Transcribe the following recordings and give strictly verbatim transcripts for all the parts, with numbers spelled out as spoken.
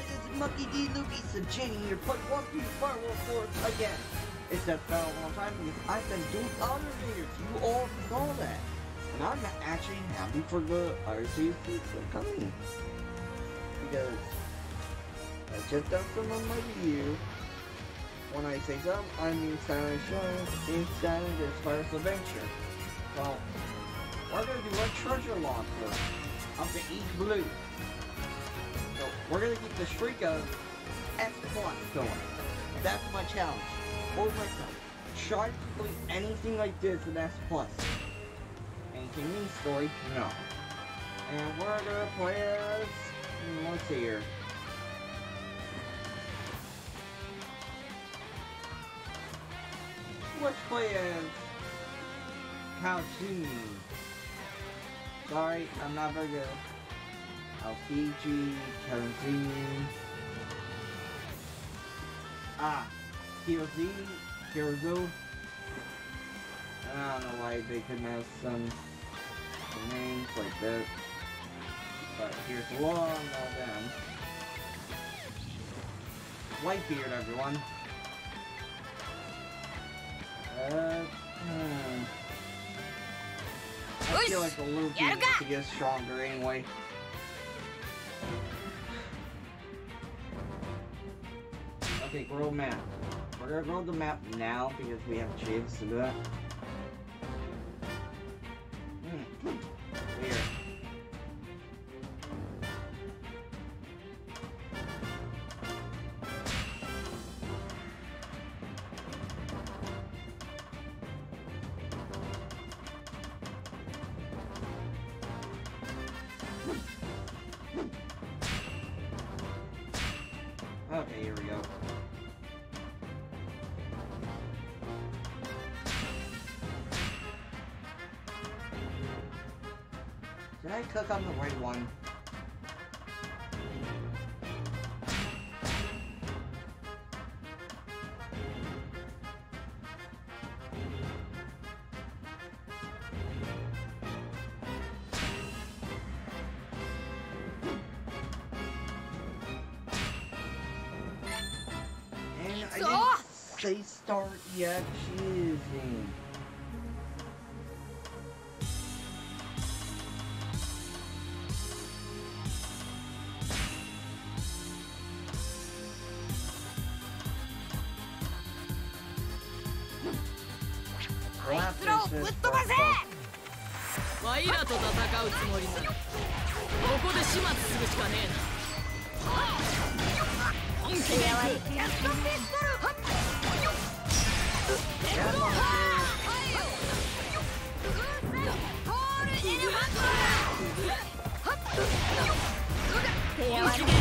What is Monkey D. Luffy suggesting here? Put One Piece Firewall Force again. It's that been a long time because I've been doing other videos. You all saw that. And I'm actually happy for the other series coming. Because I just done some of my review. When I say some, I mean Saturday Show and Saturday Spider's Adventure. So, we're gonna do a treasure launcher up to East Blue. So, we're gonna keep the streak of S plus going. That's my challenge. Or myself. Try to complete anything like this in S plus. Anything in story? No. And we're gonna play as... Let's see here. Let's play as... Kalsuni. Sorry, I'm not very good. Alfiji, Kalsuni. Ah. Hirozi, Hirozo. I don't know why they couldn't have some, some names like that. But here's the law and all them. Whitebeard, everyone. Uh, hmm. I feel like the Luffy needs to get stronger anyway. Okay, grow map. We're gonna grow the map now because we have a chance to do that. Hmm. Weird. Okay, here we go. Did I click on the right one? And I didn't say start yet, choosing. ぶっ飛ばせ。ワイらと戦うつもりならここで始末するしかねえな。本気で行く。やっとピストル。ホールエレファント。本気で行く。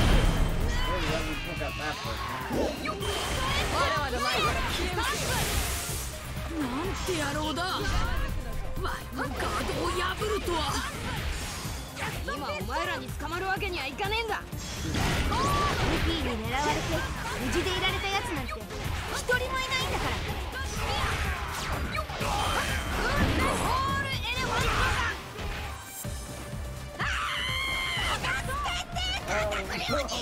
わらわの前から消えます。なんて野郎だ。わいのガードを破るとは。今お前らに捕まるわけにはいかねえんだ。ルフィに狙われて無事でいられたやつなんて一人もいないんだから。ホールエレファントだ。ああ、助けて。お兄ちゃん。エレファント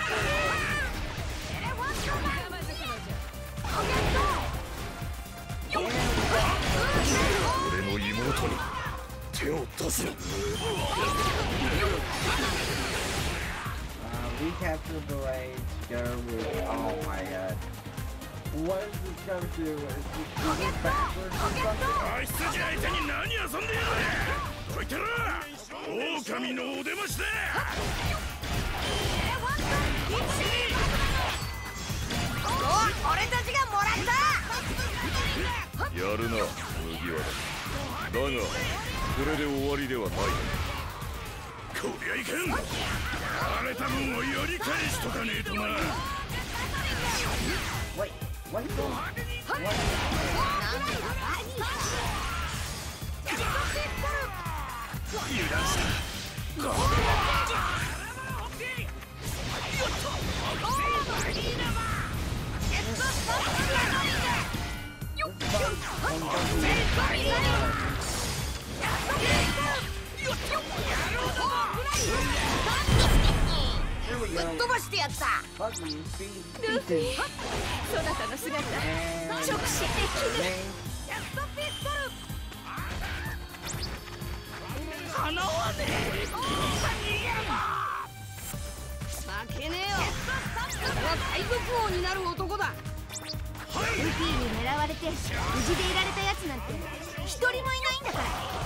だ。おやっと。俺の妹に手を出すな。 Recapture the raids, go with, oh my god. What is this going to do? Is this backwards or something? あいつたち相手に何遊んでやる。こいつら狼のお出ましだ。 俺たちがもらった。 やるな、麦わら。だが、これで終わりではない。こりゃいかん。荒れた分をやり返しとかねえとな。 Wait, what is going on? There we we ぶっ go. 飛ばしてやった。 Buggy is being ルフ beaten. ィ、そなたの姿 And 直視できる。 Jane. かなわねえ。負けねえよ。俺は海賊王になる男だ。ルフィに狙われて無事でいられたやつなんて一人もいないんだから。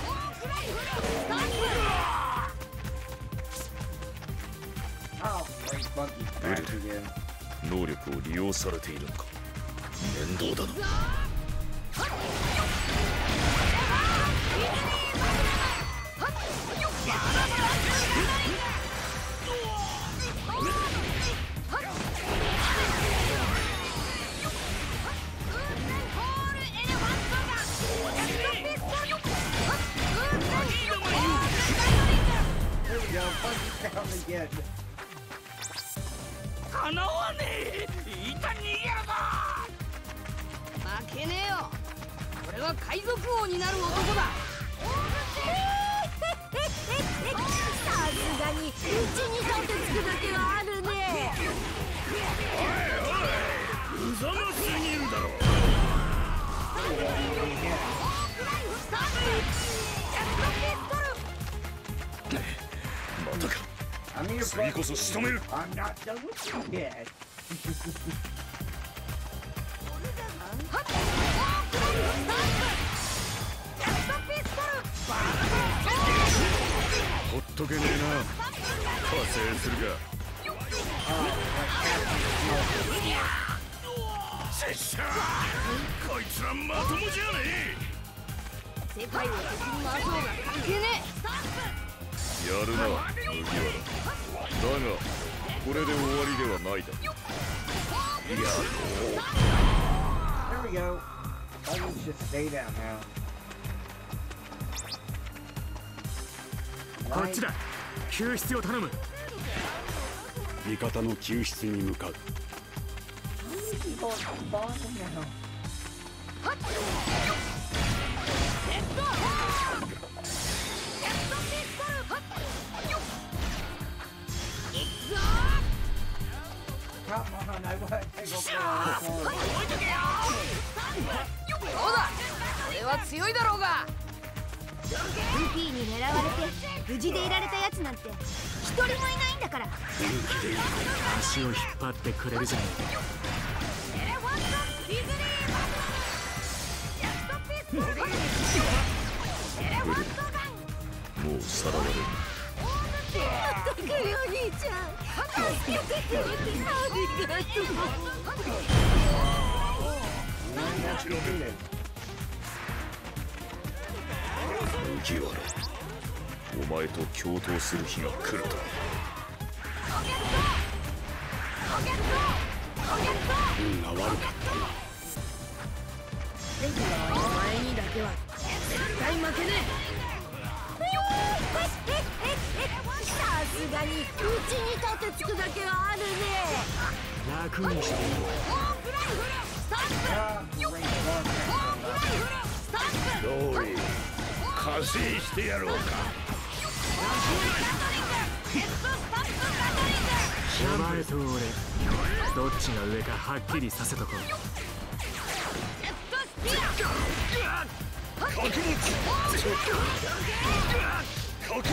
Oh, great Buggy back again. 能力を利用されているのか。面倒だな。 There we go. Buggy's down again. かなわねえ。いた逃げるぞ。 負けねえよ。俺は海賊王になる男だ。さすがにうちに立てつくだけはあるね。 うざますぎるだろ。またか。 I'm here, 次こそ仕留める。 I'm not done with you yet. ほっとけねえな。加勢するか。拙者こいつらまともじゃね世界を敵に回そうが関係ねえ。やるな麦わら。だがこれで終わりではないだ。やろう。 There we go. Buggy should stay down now. こっちだ。救出を頼む。味方の救出に向かう。 People are spawning now. そうだ、 俺は強いだろうが。ルフィに狙われて無事でいられたやつなんて一人もいないんだから。 足を引っ張ってくれるじゃないか。 もうさらわれる。 お兄ちゃん、助けてくれてありがとう。 麦わら、お前と共闘する日が来ると。 運が悪かったな。 お前にだけは絶対負けねえ。さすがにうちに立てつくだけはあるね。 楽にしてローリー、加勢してやろうか。 お前と俺、どっちが上かはっきりさせとこう。 覚悟。覚悟。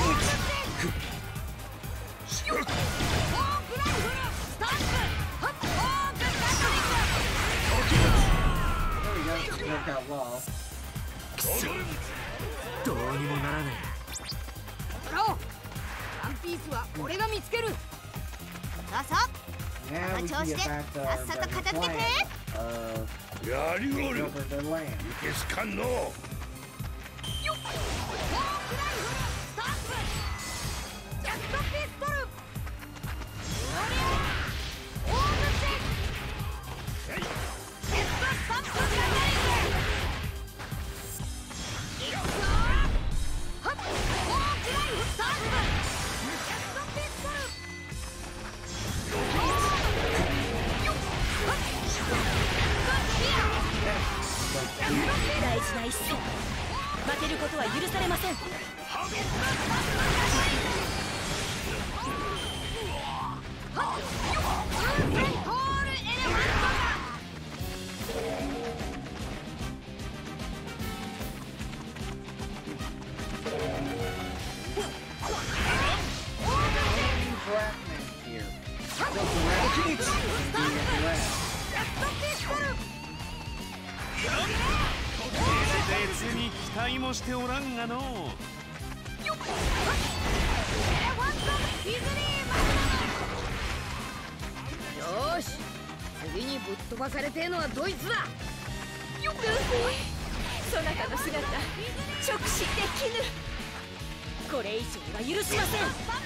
どうにもならねブロー、ワンピースは俺が見つける。さあさあ、この調子でさっさと片付けて。 やりおる。いけすかんの。 大事な一戦、負けることは許されません。 別に期待もしておらんがの。 よーし、次にぶっ飛ばされてえのはドイツだ。 ルフィ、そなたの姿直視できぬ。これ以上は許しません。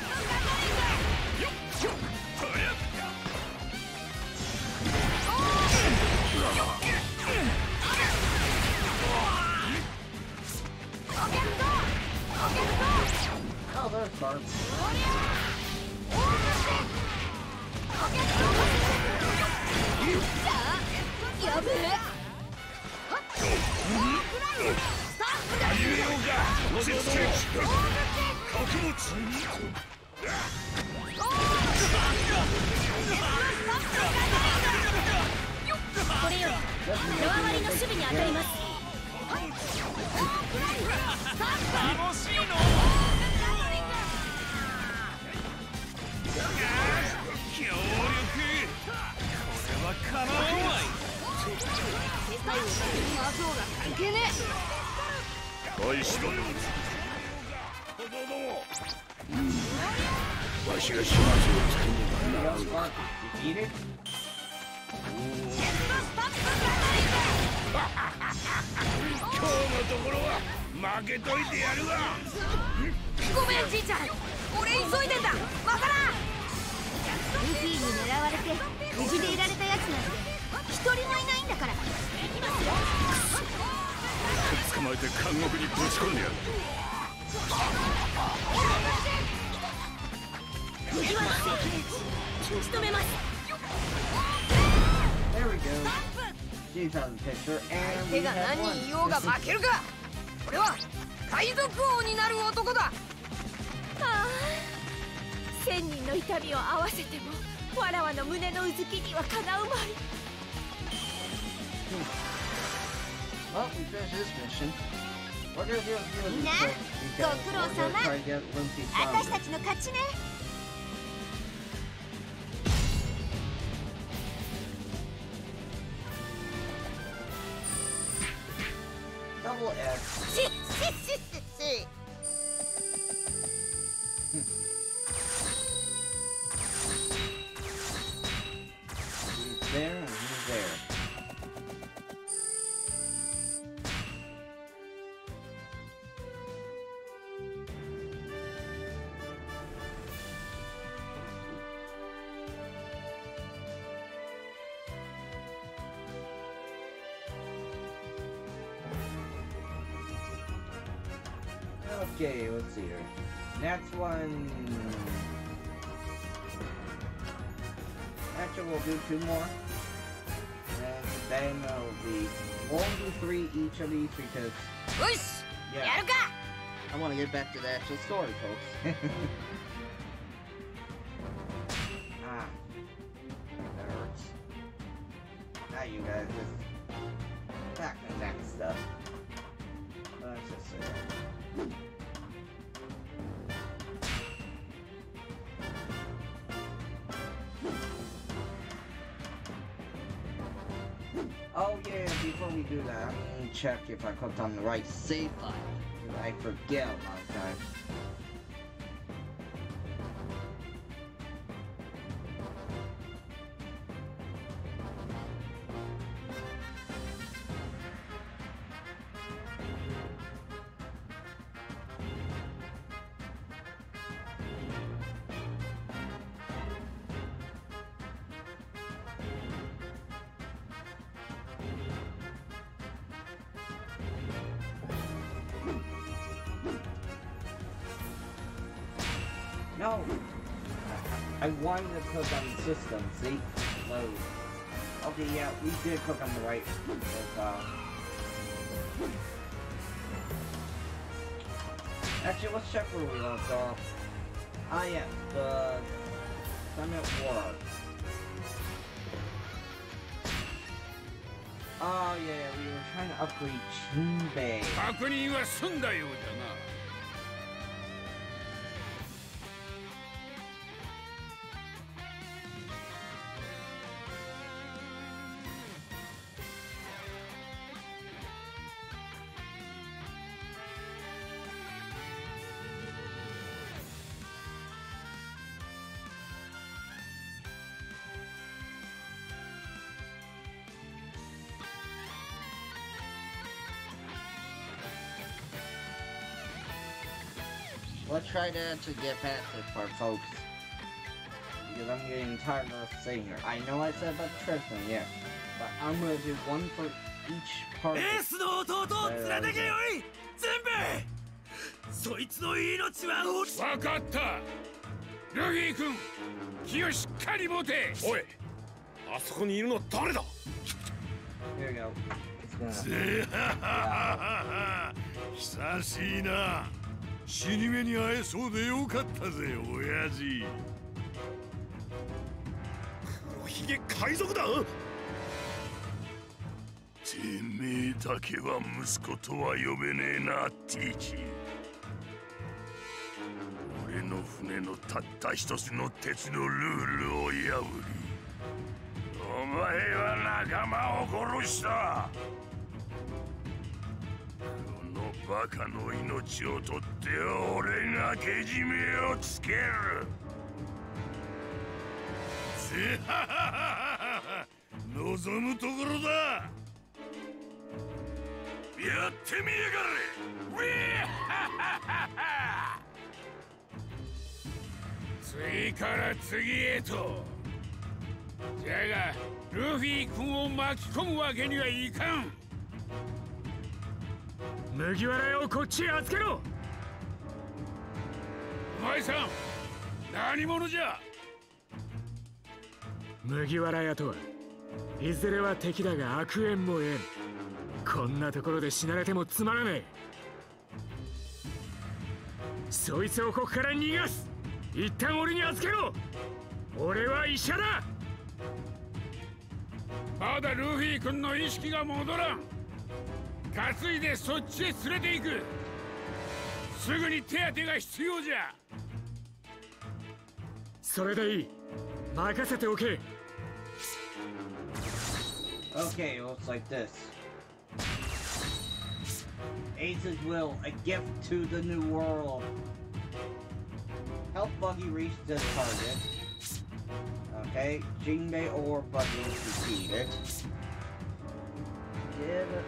Oh, there's Barb. やべえ。これより縄張りの守備に当たります。 楽しいの。協力、これはかなわんわい。 世界を回そうが関係ね返しろよ。わしが始末をつけねばならんわ。 Defeated? 今日のところは負けといてやるわ。 え。ごめんじいちゃん、俺急いでんだ。わからん。 ルフィに狙われて無事でいられたやつなんて一人もいないんだから。 捕まえて監獄にぶち込んでやる。 麦わら関根打ち止めます。 There we go. She's on the picture, and 手 we が have 何 one. 人いようが負けるか。俺は海賊王になる男だ。 ああ、千人の痛みを合わせてもわらわの胸のうずきにはかなうまい。 Well, we finished this mission. We're gonna do a few of these Nah, quick because go we're gonna Kuro-sama. try to get Luffy 私 stronger. たちの勝ちね。 Double X. ししししし。 He's there and he's there. Okay, let's see here. Next one. Actually, we'll do two more. And then it'll be we'll do three each of these because よし、 yeah, やるか。 I want to get back to the actual story, folks. Ah, that hurts. Now you guys just back and back stuff. Let's just say that. Oh yeah, before we do that, I'm gonna check if I clicked on the right save file. I forget a lot of times. No! I wanted to click on the system, see? Load. Okay, yeah, we did click on the right profile. Actually, let's check where we left off. Ah, yeah, the Summit War. Oh, yeah, we were trying to upgrade Chinbei. 確認は済んだようだな。 let's try to actually get past this part, folks. Because I'm getting tired of saying it. I know I said about Tristan, yeah. But I'm gonna do one for each part. Of Ace の弟を連れてけよい全兵そいつの命は落ち分かったルフィ君気をしっかり持ておいあそこにいるの誰だ Here we go. It's ぜははは久しいな死に目に会えそうでよかったぜ親父黒ひげ海賊だてめえだけは息子とは呼べねえなティーチ俺の船のたった一つの鉄のルールを破りお前は仲間を殺したこのバカの命を取って俺がけじめをつけるぜはははは望むところだやってみやがれウィーハハハハ次から次へとじゃがルフィ君を巻き込むわけにはいかん麦わら屋をこっちへ預けろお前さん何者じゃ麦わら屋とはいずれは敵だが悪縁も縁こんなところで死なれてもつまらねえそいつをここから逃がす一旦俺に預けろ俺は医者だまだルフィ君の意識が戻らん担いでそっちへ連れて行くすぐに手当てが必要じゃそれでいい任せておけ Okay, it looks like this. Ace's will, a gift to the new world. Help Buggy reach this target. Okay, Jinbei or Buggy is defeated. Give it.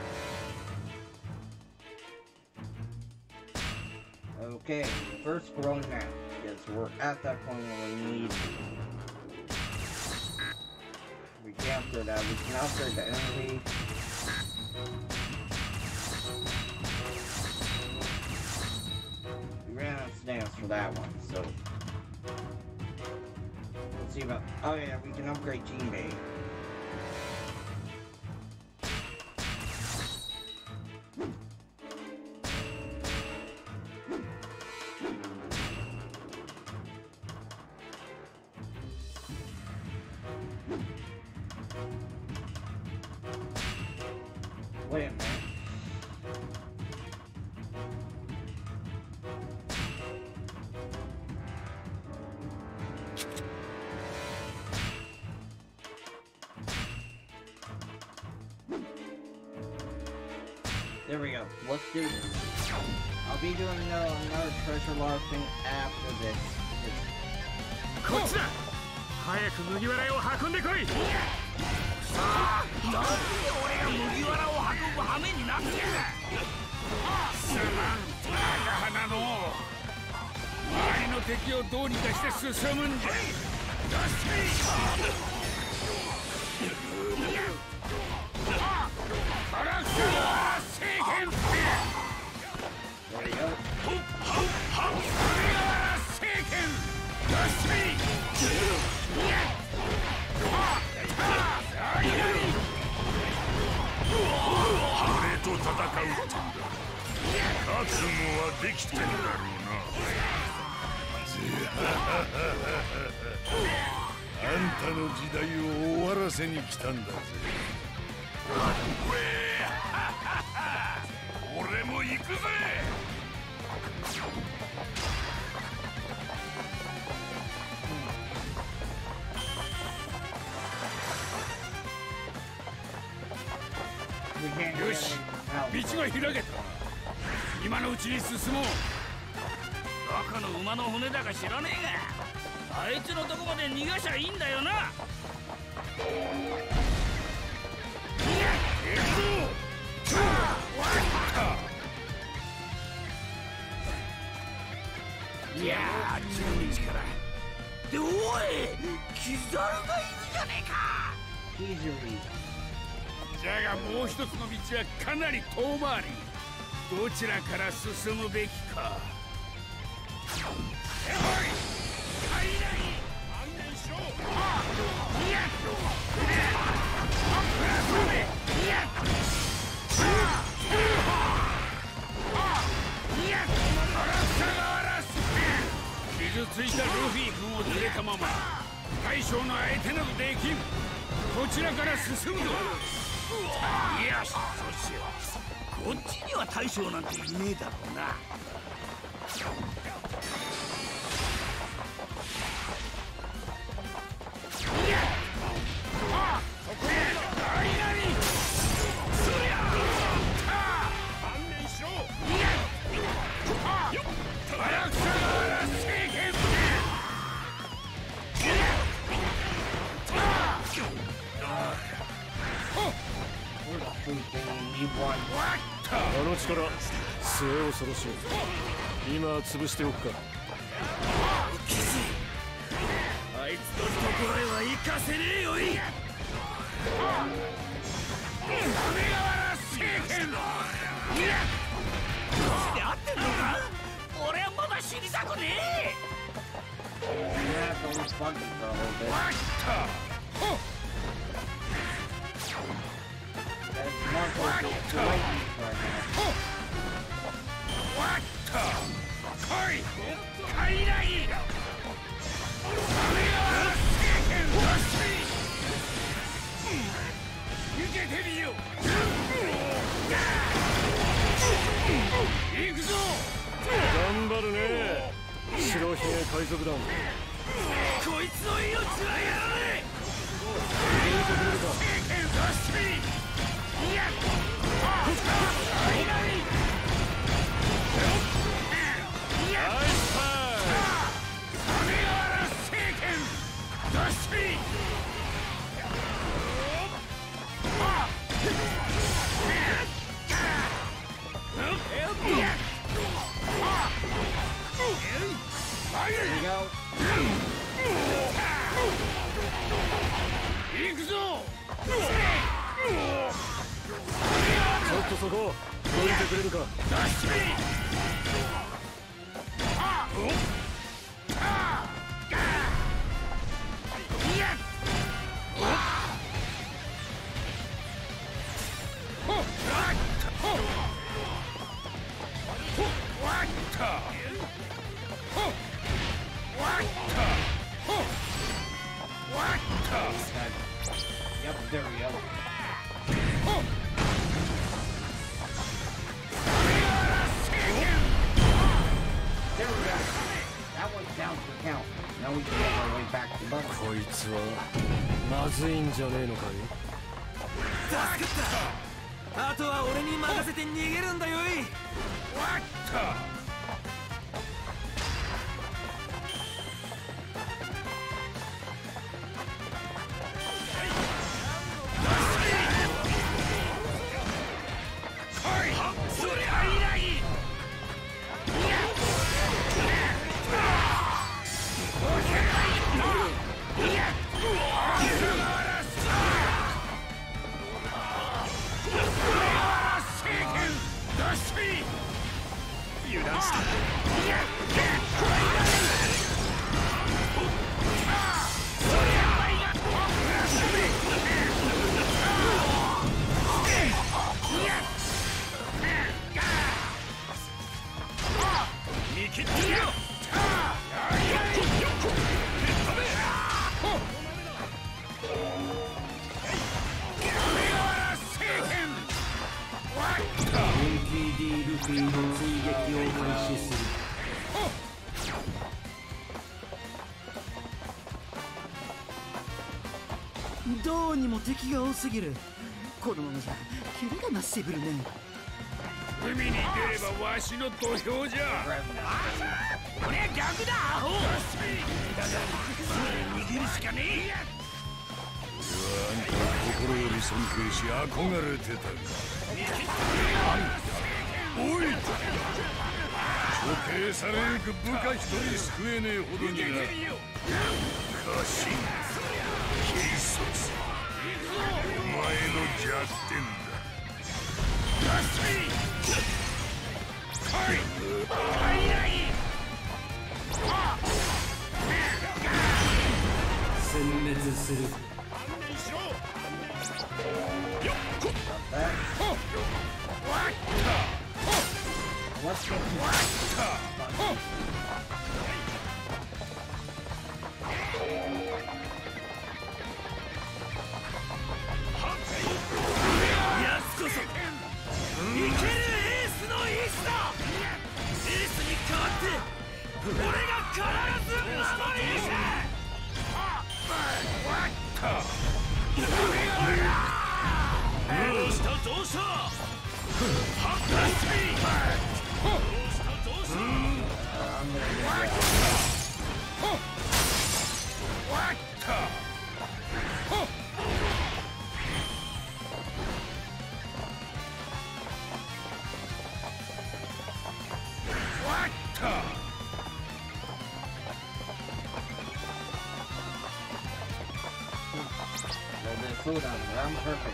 Okay, first growing now. Yes, we're at that point where we need. We captured that. We can upgrade the enemy. We ran out of snails for that one, so let's see about. Oh yeah, we can upgrade Jinbei. Wait a minute. There we go. Let's do this. I'll be doing uh, another treasure lost thing after this. こっちだ早く麦わら屋を運んでこいなんで俺が麦わらを運ぶ羽目になってるすまん赤花の周りの敵をどうにかして進むんじゃ出してカラクター聖剣 There we go. 聖剣出して俺と戦うってんだ覚悟はできてんだろうなあんたの時代を終わらせに来たんだぜ俺も行くぜよし、道が開けた今のうちに進もうどこの馬の骨だか知らねえがあいつのとこまで逃がしゃいいんだよな行くぞやー、あっちの道からで、おい、キザルがいるじゃねえか。じゃがもう一つの道はかなり遠回り。どちらから進むべきか。えほい、快来安全しろ。あっ、いやっ、あっ、プラスめ、いやっ、あっ、いやっ、あらさがあらす。傷ついたルフィ君を連れたまま大将の相手などできん。こちらから進むぞ。よし、そうしよう。こっちには大将なんていねえだろうな。いやあ、そこで何々そりゃあ、観念しろ。いやあ、よっ、荒草原政権。 あの力、末恐ろしい。今潰しておくか。 あいつのところへは行かせねえよい。亀川政権。いや、マジで合ってんのか。俺はまだ死にたくねえ。わったほっ、 頑張るね、白ひげ海賊団。 こいつの命はやらねえ。いや、行くぞ。 ちょっとそこどいてくれるか。 Yep, there we go. There we go. That one's down for the count. Now we can make our way back to Butter. こいつはまずいんじゃねえのかい。 助かった。あとは俺に任せて逃げるんだよい。わった。油断した。見切ってみろ。 ルフィの追撃を開始する。 どうにも敵が多すぎる。このままじゃキレが増してくるね。 海に出ればわしの土俵じゃ。 俺は逆だアホ。だから逃げるしかねえ。 俺はあんたを心より尊敬し憧れてたが。おい！ 処刑されゆく部下一人救えねえほどにな。家臣軽率、お前の弱点だ。 殲滅する。 やつこそ生けるエースの意志だ。エースに代わって俺が必ず守り抜く。どうしたどうした。ハッカースピーどうしたどうした。 Slow down there, I'm perfect.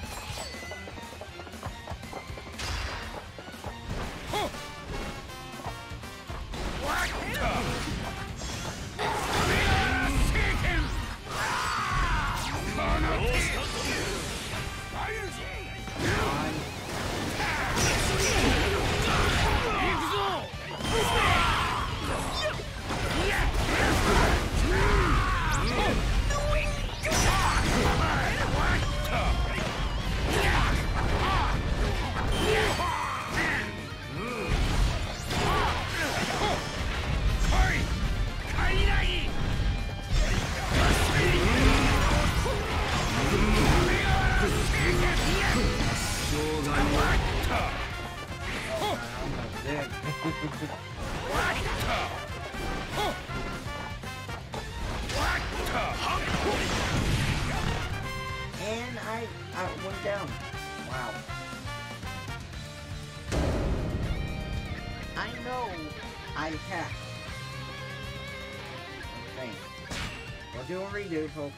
And I, I went down. Wow. I know I hacked. Okay. We'll do a redo, folks.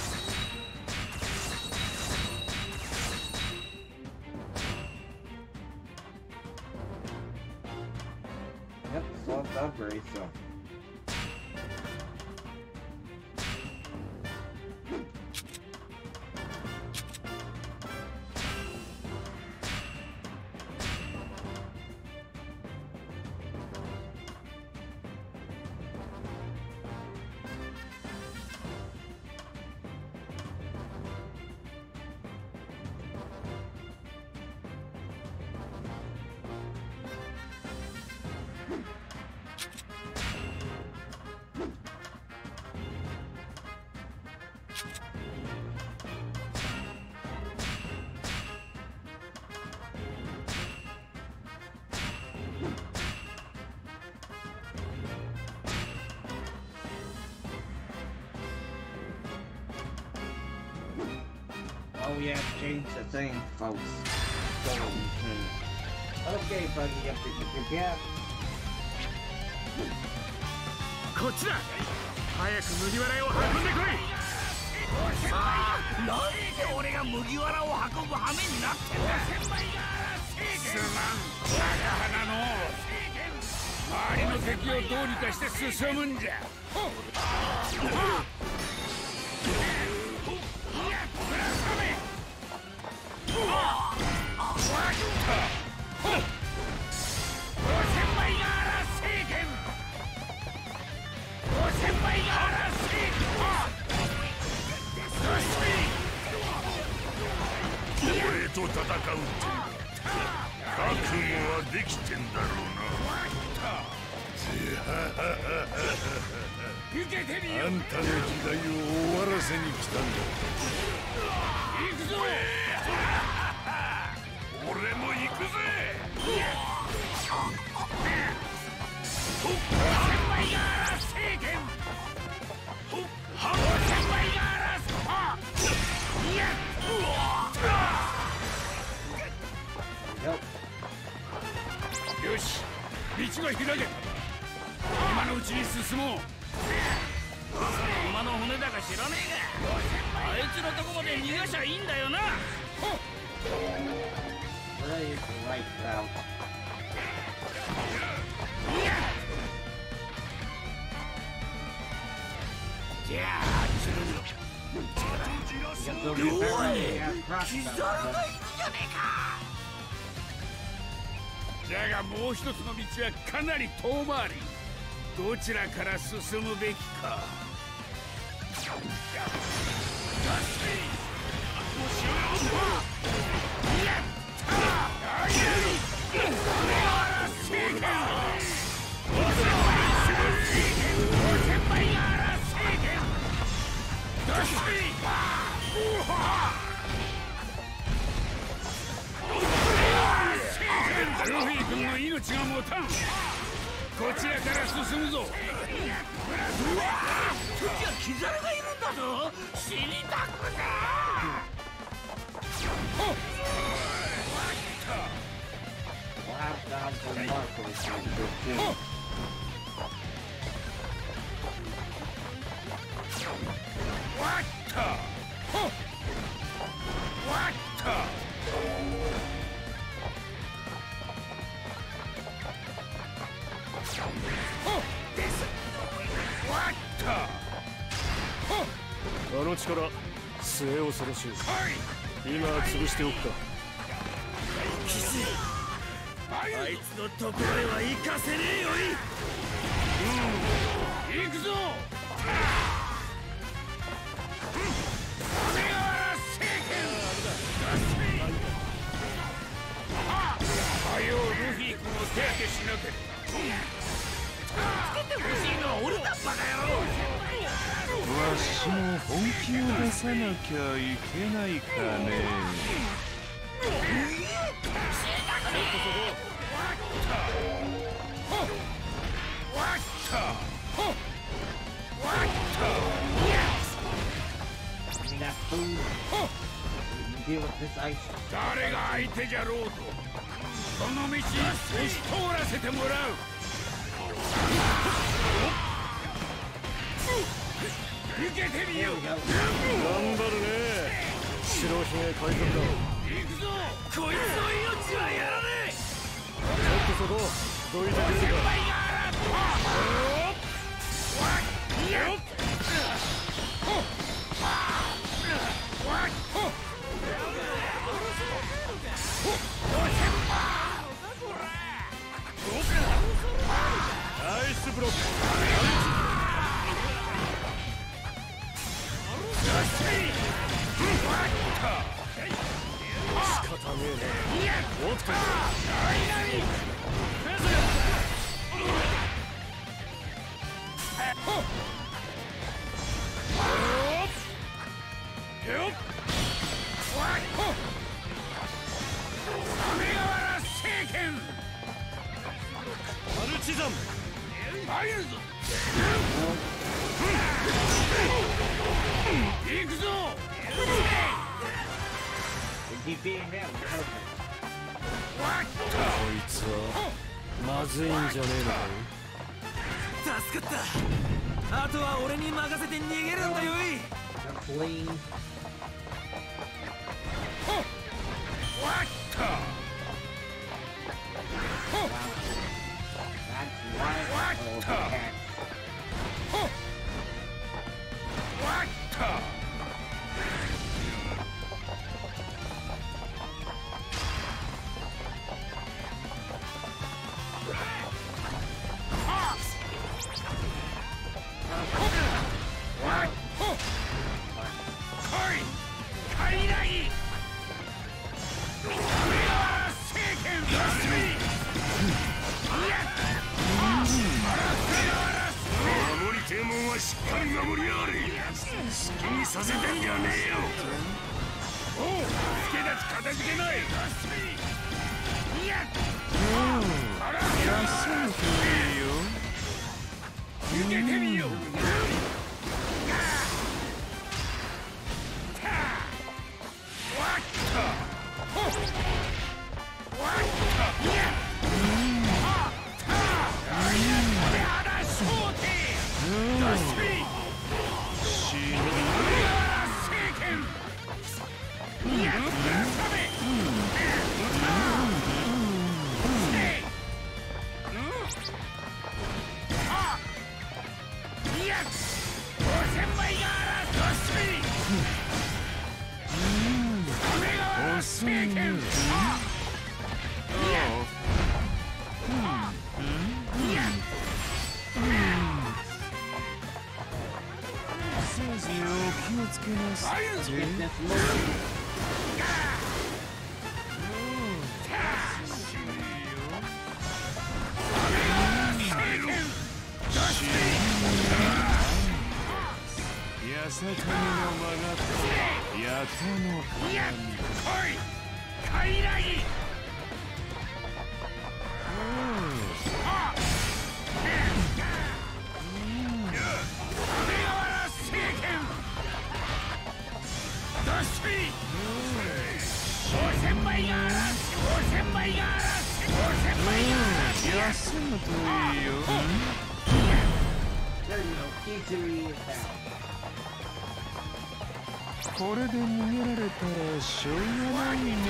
Yep, still have the upgrade, so. Oh yeah, change the thing, folks. So we can... Okay, buddy, you have to keep your gap. こっちだ。早く麦わらを運んでこい。さあ、なんで俺が麦わらを運ぶ羽目になってんだ。すまん、長花の。周りの敵をどうにかして進むんじゃ。俺と戦うって覚悟はできてんだろうな。あんたの時代を終わらせに来たんだ。行くぞ。俺も行くぜ。よし、道が開いけた。今のうちに進もう。 馬の骨だか知らねえが、あいつのとこまで逃がしゃいいんだよな。じゃあ弱いキザルがいるじゃねえか。 だがもう一つの道はかなり遠回り。どちらから進むべきか。ルフィ君の命が持たん。こちらから進むぞ。うわぁ、時はキザルがいるんだぞ。死にたくな。 あの力、末恐ろしい。今は潰しておくか。 キス、あいつのところへは行かせねえよい。うん、行くぞ。はようルフィ君を手当てしなければ。助けてほしいのは俺だ、バカ野郎。 わしも本気を出さなきゃいけないかね。 誰が相手じゃろうと、この道押し通らせてもらう。受けてみよう。 頑張るね、白ひげ海賊団。 行くぞ。こいつの命はやらねえ。 ちょっとそこどいてくれるか。ナイスブロック。仕方ねえな。おっとマルチザン入るぞ。行くぞ。 こいつはまずいんじゃねえのかい。助かった。あとは俺に任せて逃げるんだよい。 しっかり守りやがれ。好きにさせてんじゃねえよ。おう、助け立ちかたじけない。いや、あら、出せてみよう。 遅いね。せいぜいお気をつけなさい。やさかみの曲がったやとの鏡。 やっこいカイラギ。 休むといいよ。これで逃げられたらしょうがないね。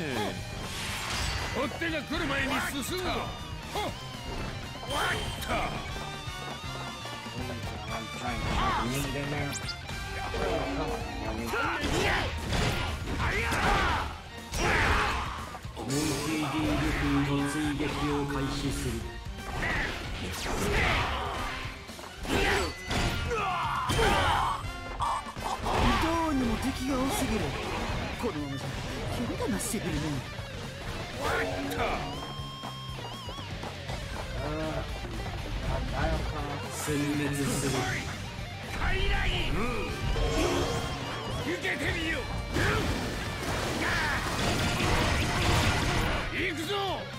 追っ手が来る前に進むぞ。わった。 ノン シーディー ルフィの追撃を開始する。 どうにも敵が多すぎる。このままじゃ怪我が増してくるね。 殲滅する。 カイラギ。受けてみよう。行くぞ。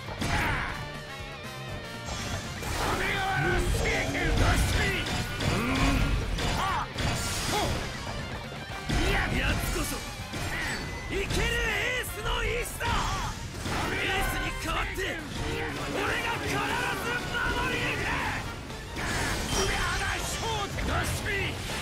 雨川の聖剣出してみ。やつこそ生けるエースの意志だ。エースに代わって俺が必ず守りに行く。上原翔太出して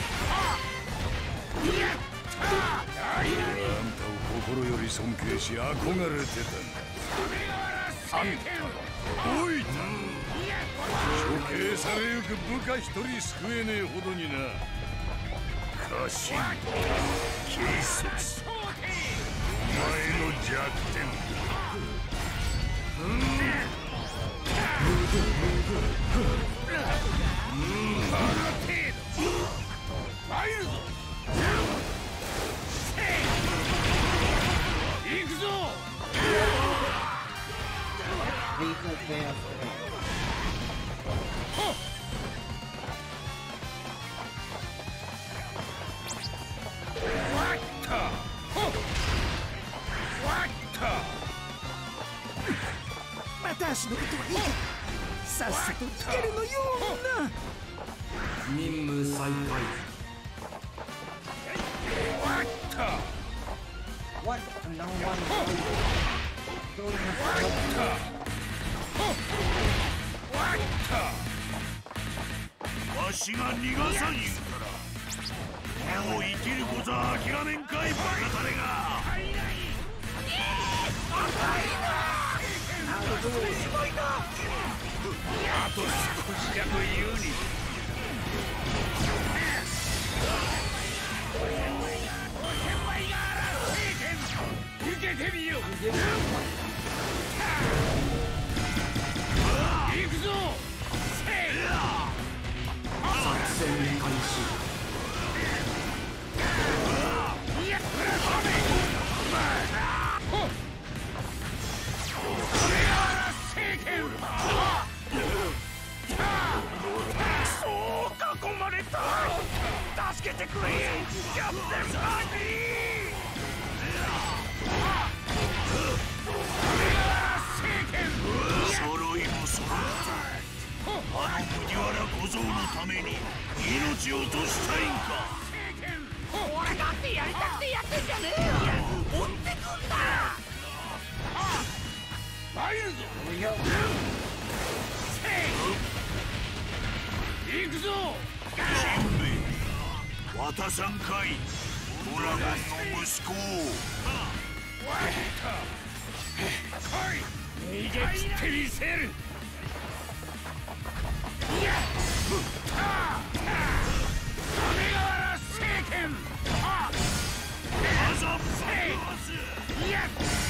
み。やった。 あんたを心より尊敬し憧れてた。あんたおいた。処刑されゆく部下一人救えねえほどにな。家臣警察お前の弱点。うんあの程度参るぞ。行くぞ。 また足のことはいいか。さっさとつけるのよな。 任務再開。 What? No one. わしが逃がさん言うからもう生きることは諦めんかいバカタレが。 あと少しだというに。受けてみよう。行くぞ。 作戦開始。 そう囲まれた。助けてくれキャプテンバギー。揃いも揃った。あの麦わら小僧のために命を落としたいんか。俺だってやりたくてやってんじゃねえよ。追ってくんだ。 参るぞ。行くぞ。 しんべヱ渡さんかいドラゴンの息子を。 逃げ切ってみせる。雨川聖剣。 アザブサイ。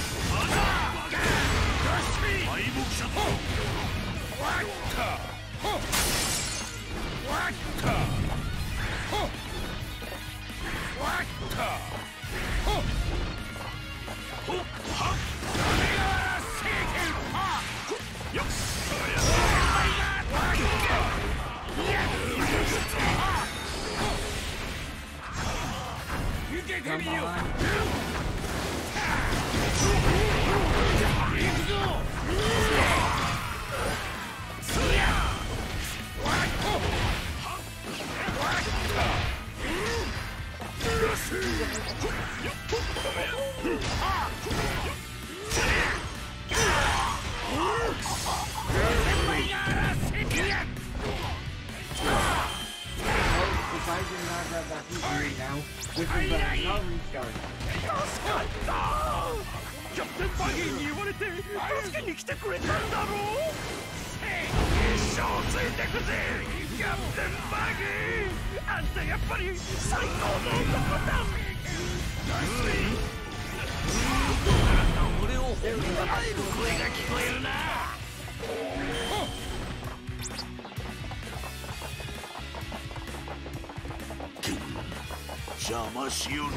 邪魔しよるの。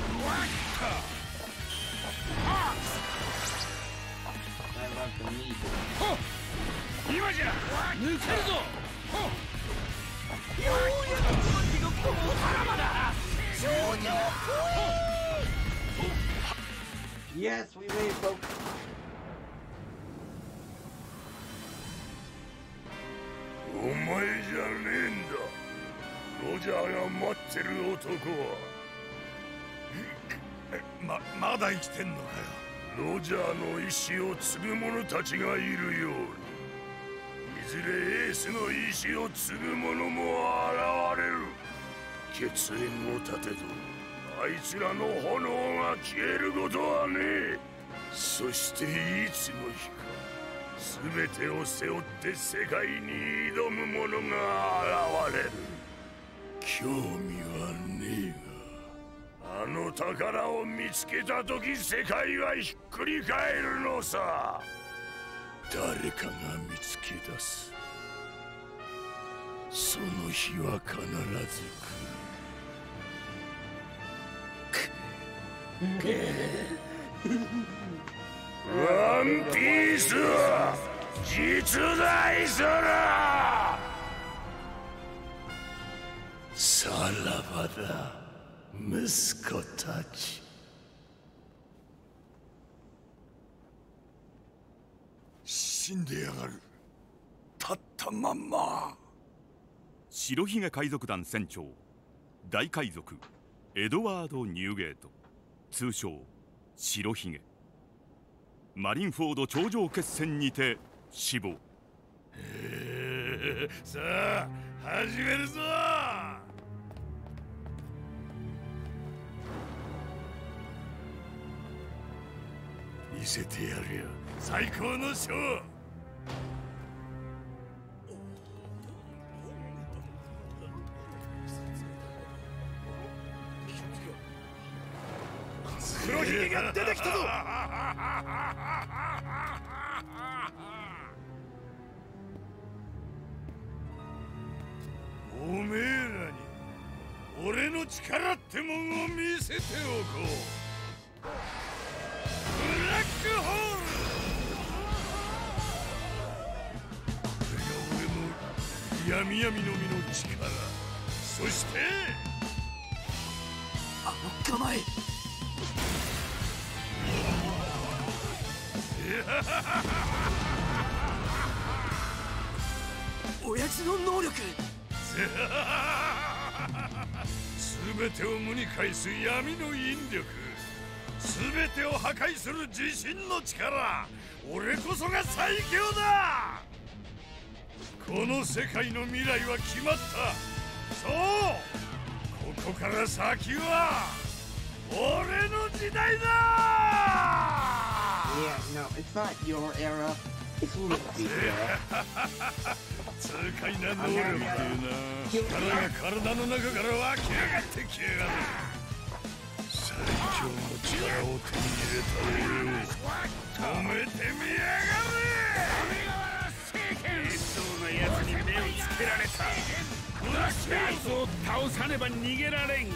今じゃ抜けるぞ。ようやくこの地獄をさらばだ。少女 Yes, we made folks. お前じゃねえんだ。ロジャーが待ってる男は。ま、まだ生きてんのかよ。ロジャーの意志を継ぐ者たちがいるように、いずれエースの意志を継ぐ者も現れる。血縁を立てどあいつらの炎が消えることはねえ。そしていつの日か全てを背負って世界に挑む者が現れる。興味はねえが、あの宝を見つけた時世界はひっくり返るのさ。誰かが見つけ出す。その日は必ず来る。ワンピースは実在する。さらばだ息子たち。死んでやがる。立ったまんま。 白ひげ海賊団船長大海賊エドワード・ニューゲート、通称白ひげ。マリンフォード頂上決戦にて死亡。 えー、さあ始めるぞ。見せてやるよ最高のショー。黒ひげが出てきたぞ。おめえらに俺の力ってもんを見せておこう。ブラックホール。これが俺の闇闇の実の力。そしてあの構え。親父の能力。全てを無に返す闇の引力。全てを破壊する自信の力。俺こそが最強だ。この世界の未来は決まった。そう、ここから先は俺の時代だ。 Yeah, no, it's not your era. It's Luffy's era. 痛快な能力っていうな。力が体の中から湧き上がってきやがる。最強の力を手に入れた俺を止めてみやがれ。 そうな奴に目をつけられた。奴を倒さねば逃げられんか。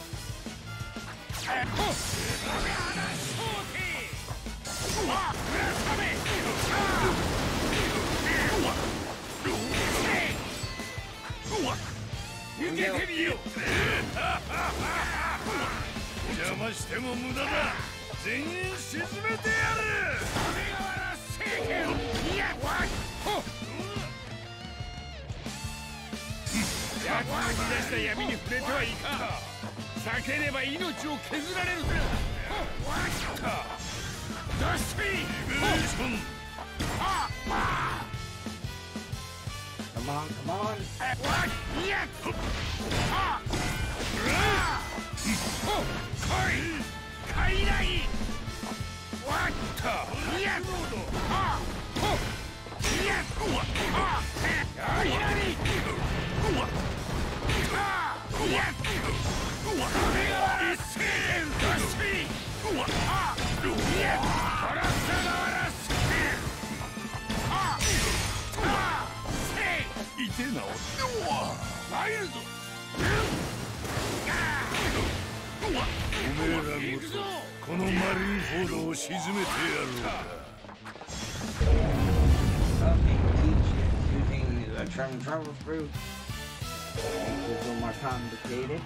抜けてみよ。 邪魔しても無駄だ。全員沈めてやる。 雨川政権。いや、わっほっ。奴の乱した闇に触れてはいかん。避ければ命を削られるぜ。わっと。ダスピー。ああ。 Come on, come on. What? Yeah. Ah. Oh, Koi. Kairai. What? Yeah. Ah. Oh. Yeah. Ah. Kairai. Ah. Yeah. Omega Seven. Dusty. Ah. Yeah. Arasagawara Seven. Ah. Ah.いてえな。参るぞ。 おめえらごとこのマリンフォードを沈めてやろうか。 Okay, each using the travel travel through. It's a little more complicated.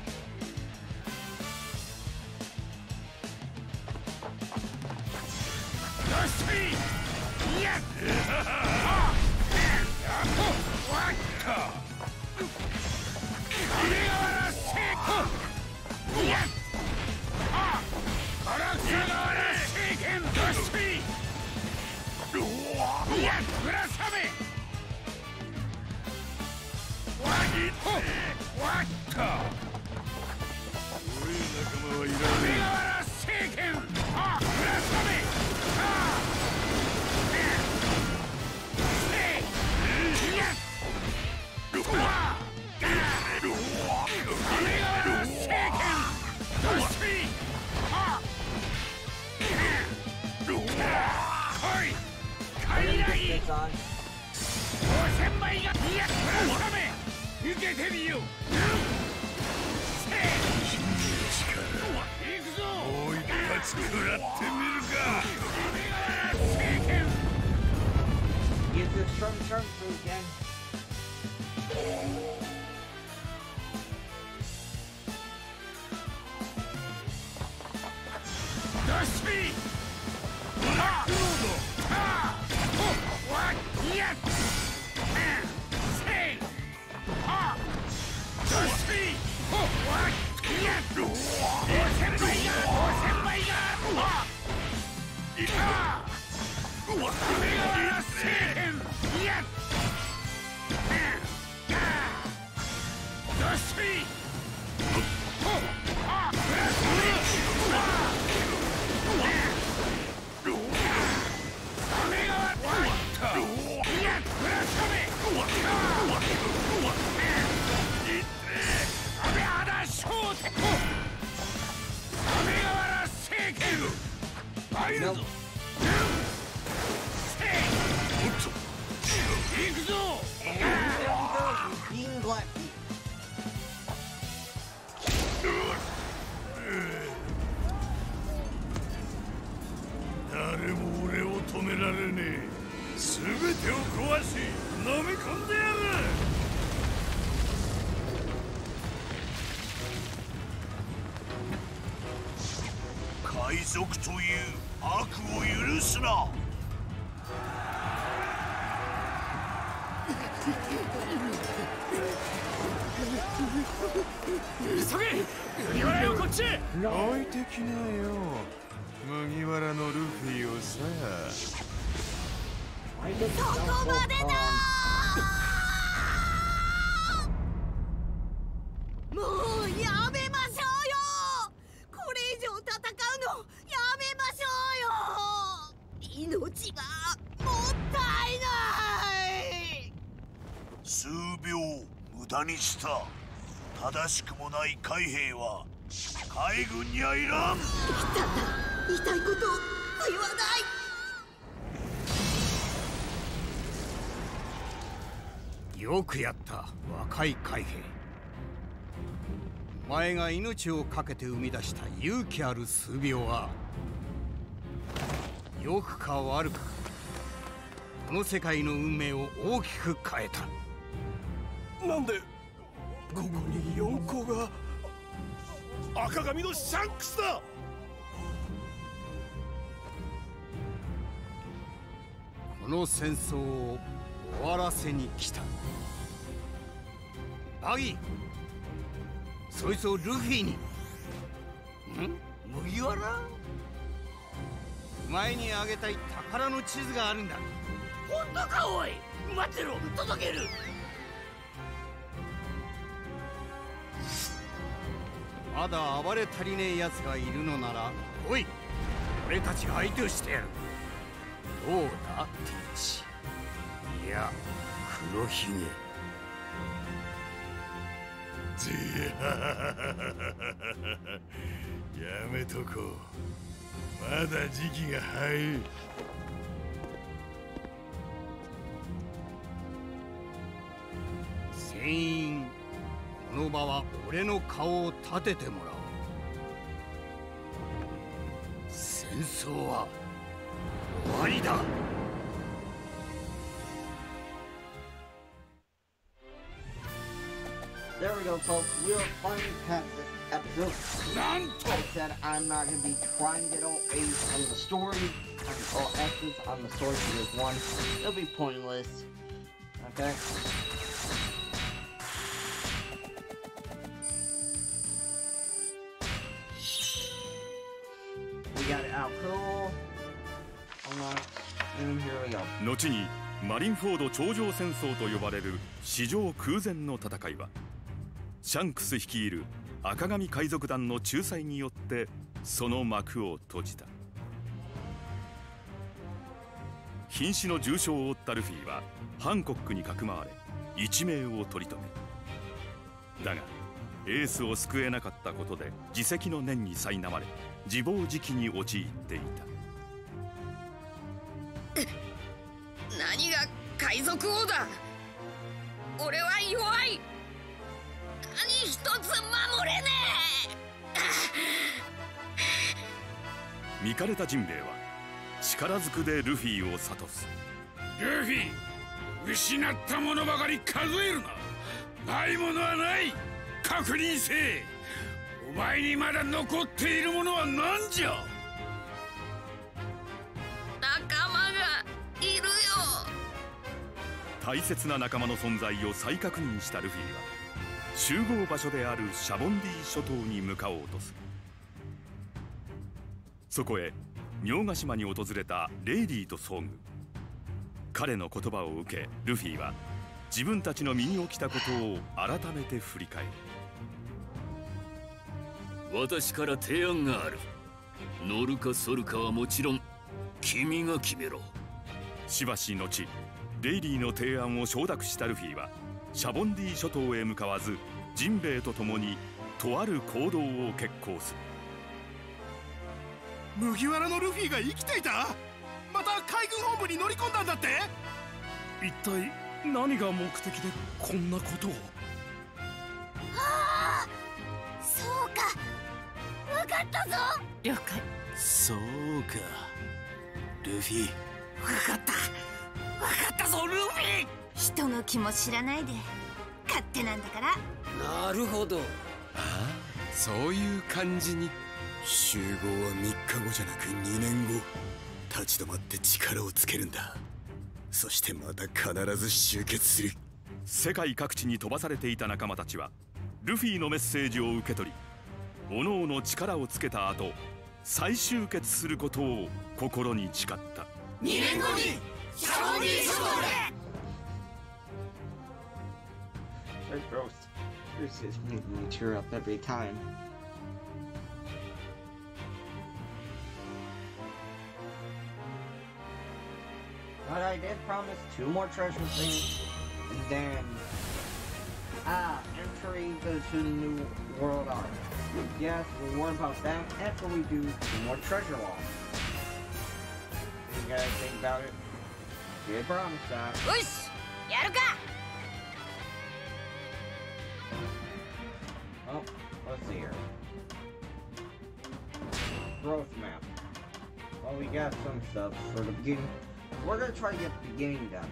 Use the strong turn through again. Dusty! Ah! Ah! What? Yes! Say! Ah! Dusty! What? Yes! Osenbaiga! Osenbaiga! Ah! Ah! Omega Seven! Yes! Dusty! Ah! Nope. And there we go, Being Black Beat. 誰も俺を止められねえ。全てを壊し飲み込んでやる。海賊という悪を許すな。 急げ！麦わらよこっち！ 置いてきなよ。麦わらのルフィをさ。 そこまでだー。もうやめましょうよ。これ以上戦うのやめましょうよ。命がもったいない。 数秒無駄にした。正しくもない海兵は海軍にはいらん。 言いたいことを言わない。 よくやった若い海兵。お前が命を懸けて生み出した勇気ある数秒は良くか悪くこの世界の運命を大きく変えた。 なんでここに四皇が。赤髪のシャンクスだ。 この戦争を終わらせに来た。バギー、そいつをルフィに。ん麦わら。お前にあげたい宝の地図があるんだ。 本当か。おい待ってろ、届ける。 まだ暴れ足りねえ奴がいるのなら来い。俺たちが相手をしてやる。どうだティーチ。いや黒ひげ。 じややめとこう。まだ時期が早い。 全員この場は俺の顔を立ててもらおう。戦争は終わりだ。 There we go, folks. We'll finally pass this episode. I said I'm not going to be trying to get all A's on the story, all S's on the story for this one. It'll be pointless. Okay? We got it out cool. Hold on. And here we go. 後にマリンフォード頂上戦争と呼ばれる史上空前の戦いはシャンクス率いる赤髪海賊団の仲裁によってその幕を閉じた。瀕死の重傷を負ったルフィはハンコックにかくまわれ一命を取り留め、だがエースを救えなかったことで自責の念に苛まれ自暴自棄に陥っていた。 何が海賊王だ。俺は弱い。何一つ守れねえ。見かれたジンベエは力ずくでルフィを諭す。 ルフィ、失ったものばかり数えるな。ないものはない。確認せえ。お前にまだ残っているものは何じゃ。 仲間がいるよ。 大切な仲間の存在を再確認したルフィは集合場所であるシャボンディ諸島に向かおうとする。そこへ妙ヶ島に訪れたレイディと遭遇。彼の言葉を受けルフィは自分たちの身に起きたことを改めて振り返る。 私から提案がある。乗るか反るかはもちろん君が決めろ。 しばし後レイディの提案を承諾したルフィはシャボンディ諸島へ向かわずジンベエと共にとある行動を決行する。 麦わらのルフィが生きていた。また海軍本部に乗り込んだんだって。 一体何が目的でこんなことを。 ああ、そうか、分かったぞ。 了解。 そうかルフィ。 分かった分かったぞルフィ。人の気も知らないで勝手なんだから。 なるほど。 ああ、そういう感じに。集合はみっかごじゃなくにねんご。立ち止まって力をつけるんだ。そしてまた必ず集結する。 世界各地に飛ばされていた仲間たちはルフィのメッセージを受け取り、おのおの力をつけた後再集結することを心に誓った。 にねんごにシャボンディ諸島で。 They're gross. This is making me tear up every time. But I did promise two more treasure things, and then ah, entry to the new world arc. Yes, we'll worry about that after we do two more treasure walks. You guys think about it? We promised that. よし、やるか。 Oh, let's see here. Growth map. Well, we got some stuff for the beginning. We're gonna try to get the beginning done.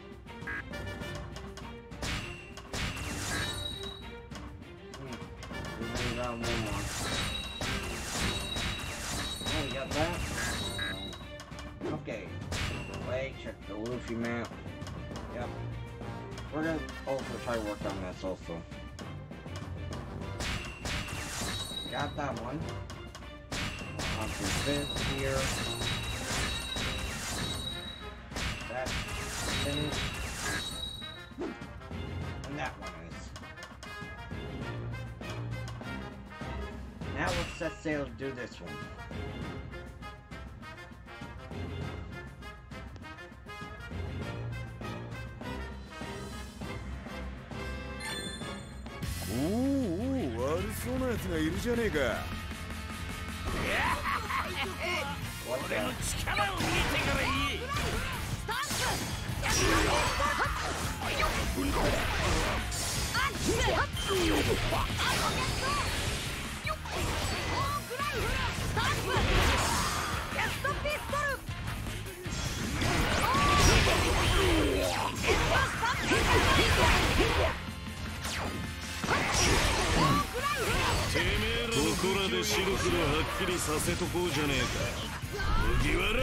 Hmm. We made around one more. Oh, we got that. Okay. Wait, check the Luffy map. Yep. We're gonna also try to work on this also. Got that one. On to this here. That's finished. And that one is. Now let's set sail to do this one. おお、悪そうなやつがいるじゃねえか。 俺の力を見てからいい。スタンプ。 てめえらここらで白黒はっきりさせとこうじゃねえか。麦わら。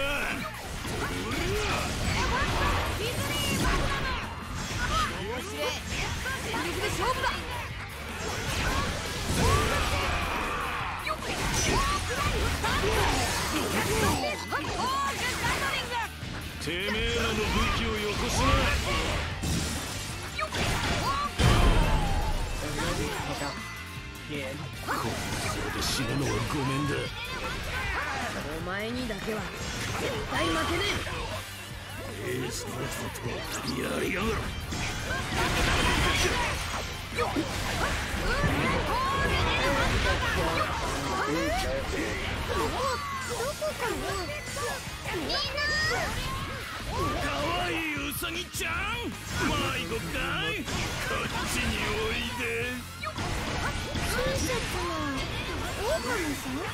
てめえらの武器をよこすな。ここで死ぬのはごめんだ。 お前にだけは絶対負けねえ。エースのことやりやがる。かわいいウサギちゃん、迷子かい。こっちにおいで。 親切なオオカミさん？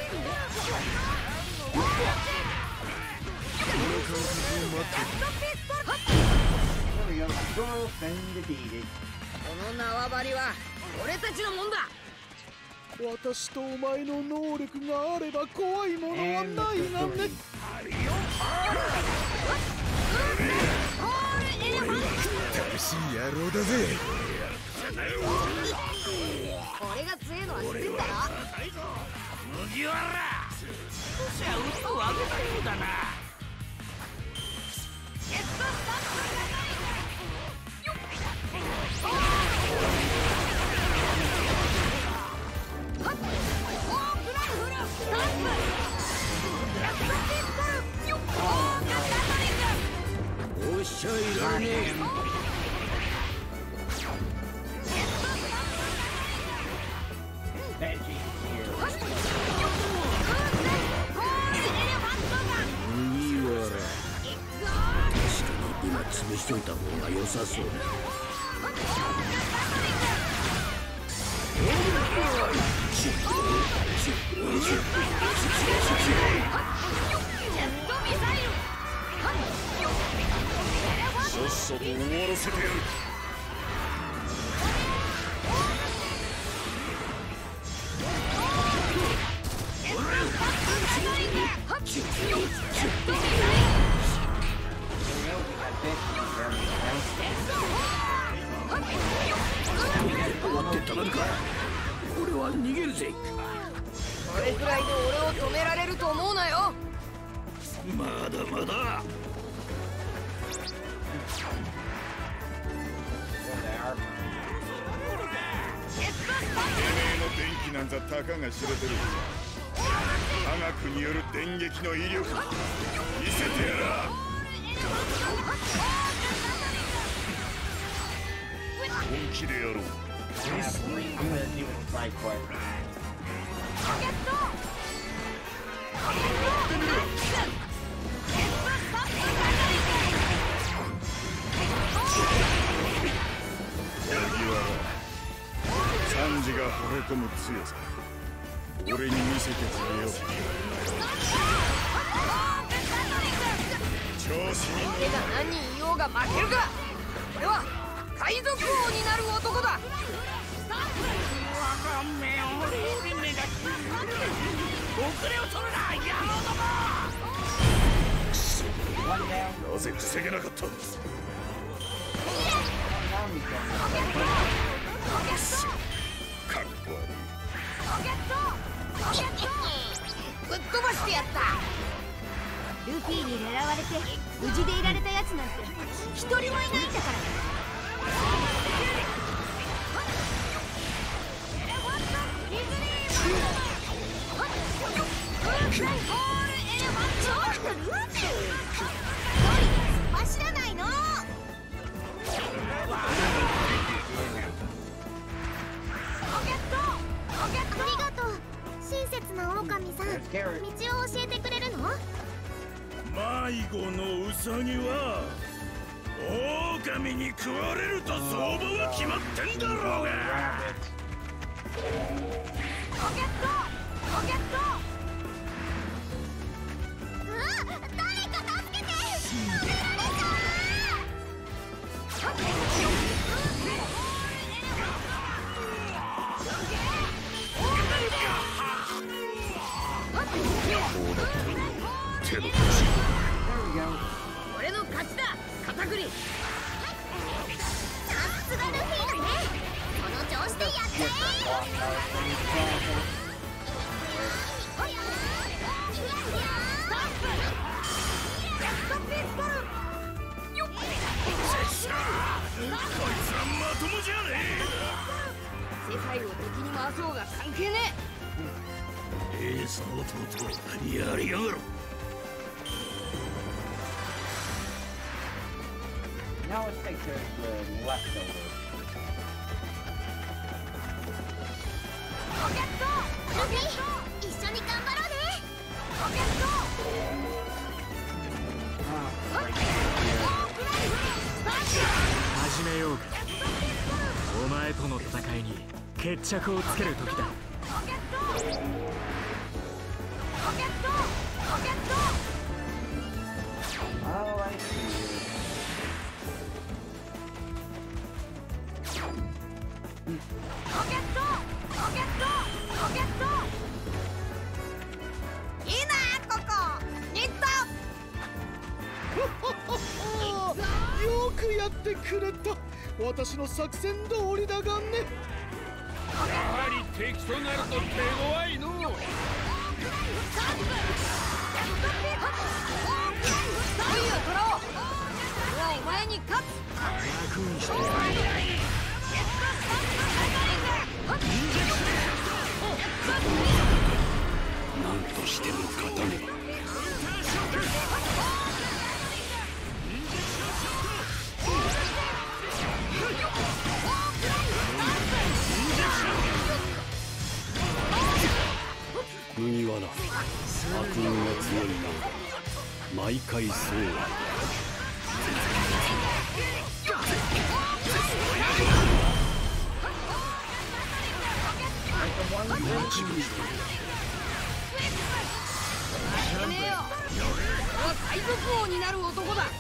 この縄張りは俺たちのもんだ。 私とお前の能力があれば怖いものはないがね。 楽しい野郎だぜ。 俺が強いのは知ってんだろ。 麦わら、少しは嘘をあげたようだな。 おっしゃいらねえ。今潰しといた方が良さそうだ。さっさと終わらせてやる。終わってたまるか。俺は逃げるぜ。 それくらいで俺を止められると思うなよ。 まだまだ。 てめえの電気なんざたかが知れてる。科学による電撃の威力見せてやら。本気でやろう。 込む強さ、俺に見せてくれよ。調子に乗る。 俺が何人いようが負けるか。俺は海賊王になる男だ。 遅れを取るな、野郎ども。 なぜ防げなかった。かっこ悪い。 ぶっ飛ばしてやった。 ルフィに狙われて無事でいられたやつなんて一人もいないんだから。走らないの。ありがとう、親切な狼さん。道を教えてくれるの？ 迷子のウサギは狼に食われると相場は決まってんだろうが。 ポケットポケット。うわ、誰か助けて。食べられちゃう。 手の俺の勝ちだ、片栗。 さすがルフィだね。この調子でやっちゃえ。 こいつはまともじゃね世界を敵に回そうが関係ねえ。エースの弟、やりやがろ。 Now let's take care of the leftovers. ポケット、ルフィ、一緒に頑張ろうね。ポケッ始めようか。お前との戦いに決着をつける時だ。 ポケットポケットポケット。 Oh, I see. ポケットポケットポケット。いいなここ。ニット。 よくやってくれた。私の作戦通りだがね。 やはり敵となると手強いの。 お前に勝つ。 楽にしてやる。 何としても勝たねば。 麦わら、悪運が強いな。毎回そうやめねえよ。俺は海賊王になる男だ。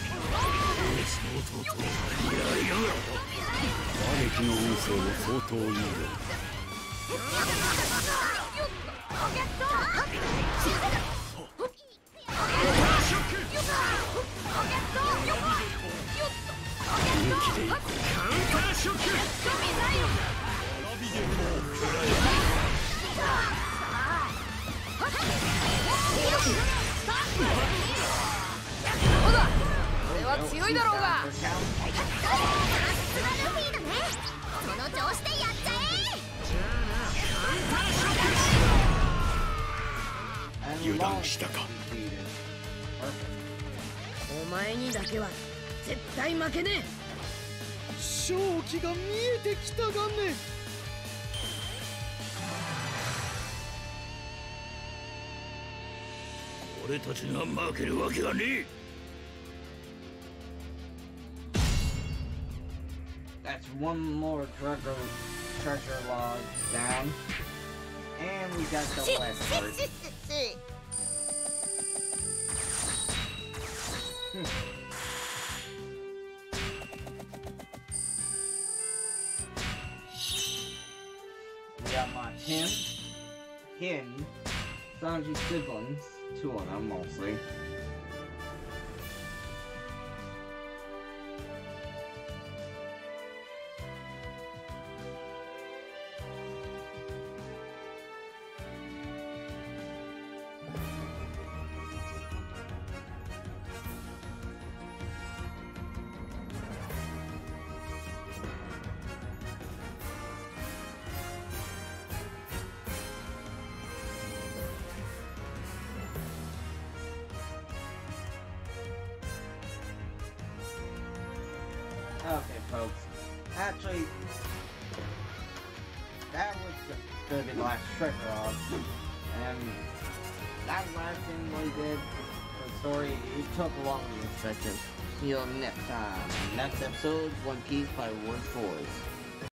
我撃の運勢も相当いいよ。 そうだ、俺は強いだろうが。 その調子でやっちゃえ。 油断したか。 お前にだけは絶対負けねえ。 勝機が見えてきたがね。 俺たちが負けるわけがねえ。 That's one more Drago treasure log down. And we got the last part. Hmm. We got my him, him, Sanji's siblings, two of them mostly. Okay, folks. Actually, that was the, gonna be the last treasure log. And that last thing we did, the story, it took longer than expected. See you next time. Next episode, One Piece by Word Force.